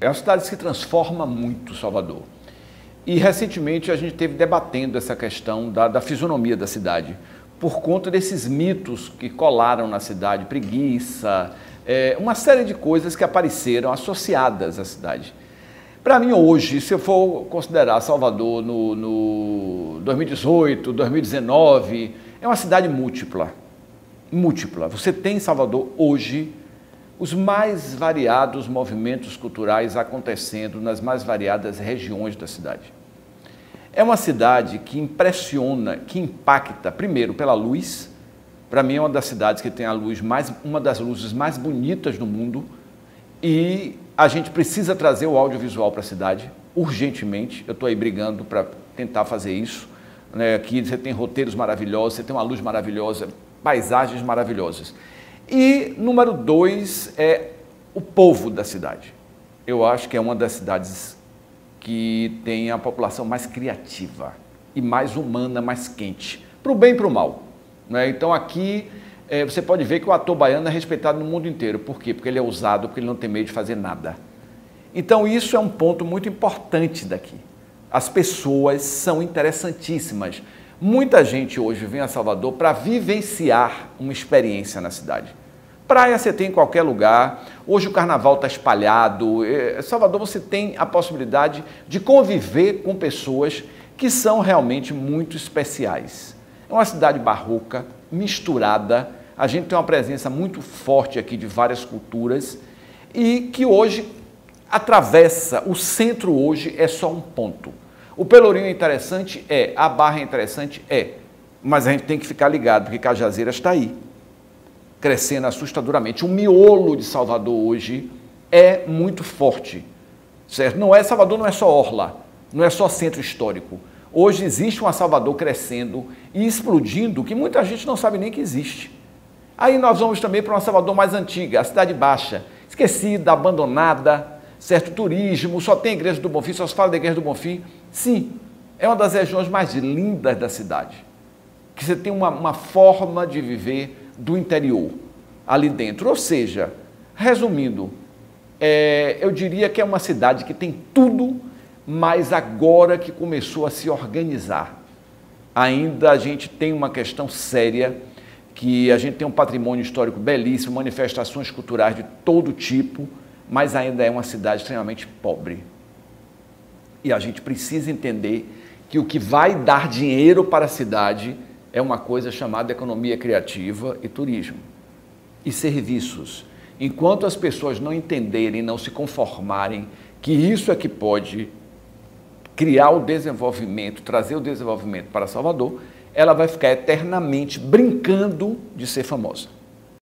É uma cidade que se transforma muito, Salvador. E recentemente a gente esteve debatendo essa questão da fisionomia da cidade, por conta desses mitos que colaram na cidade, preguiça, uma série de coisas que apareceram associadas à cidade. Para mim hoje, se eu for considerar Salvador no 2018, 2019, é uma cidade múltipla. Múltipla. Você tem em Salvador hoje os mais variados movimentos culturais acontecendo nas mais variadas regiões da cidade. É uma cidade que impressiona, que impacta, primeiro, pela luz. Para mim é uma das cidades que tem uma das luzes mais bonitas do mundo, e a gente precisa trazer o audiovisual para a cidade, urgentemente. Eu estou aí brigando para tentar fazer isso. Aqui você tem roteiros maravilhosos, você tem uma luz maravilhosa, paisagens maravilhosas. E, número 2, é o povo da cidade. Eu acho que é uma das cidades que tem a população mais criativa e mais humana, mais quente, para o bem e para o mal. Então aqui você pode ver que o ator baiano é respeitado no mundo inteiro. Por quê? Porque ele é ousado, porque ele não tem medo de fazer nada. Então isso é um ponto muito importante daqui. As pessoas são interessantíssimas. Muita gente hoje vem a Salvador para vivenciar uma experiência na cidade. Praia você tem em qualquer lugar, hoje o carnaval está espalhado. Em Salvador você tem a possibilidade de conviver com pessoas que são realmente muito especiais. É uma cidade barroca, misturada, a gente tem uma presença muito forte aqui de várias culturas e que hoje atravessa, o centro hoje é só um ponto. O Pelourinho é interessante? A Barra é interessante? Mas a gente tem que ficar ligado, porque Cajazeiras está aí, crescendo assustadoramente. O miolo de Salvador hoje é muito forte, certo? Salvador não é só orla, não é só centro histórico. Hoje existe uma Salvador crescendo e explodindo, que muita gente não sabe nem que existe. Aí nós vamos também para uma Salvador mais antiga, a Cidade Baixa, esquecida, abandonada, certo? Turismo, só tem a Igreja do Bonfim, só se fala da Igreja do Bonfim. Sim, é uma das regiões mais lindas da cidade, que você tem uma forma de viver do interior ali dentro. Ou seja, resumindo, eu diria que é uma cidade que tem tudo, mas agora que começou a se organizar. Ainda a gente tem uma questão séria, que a gente tem um patrimônio histórico belíssimo, manifestações culturais de todo tipo, mas ainda é uma cidade extremamente pobre. E a gente precisa entender que o que vai dar dinheiro para a cidade é uma coisa chamada economia criativa e turismo. E serviços. Enquanto as pessoas não entenderem, não se conformarem que isso é que pode criar o desenvolvimento, trazer o desenvolvimento para Salvador, ela vai ficar eternamente brincando de ser famosa.